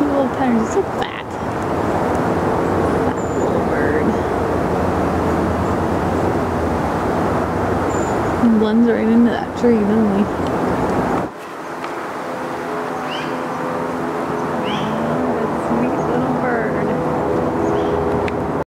cute little pattern. He's so fat. Fat little bird. He blends right into that tree, doesn't he?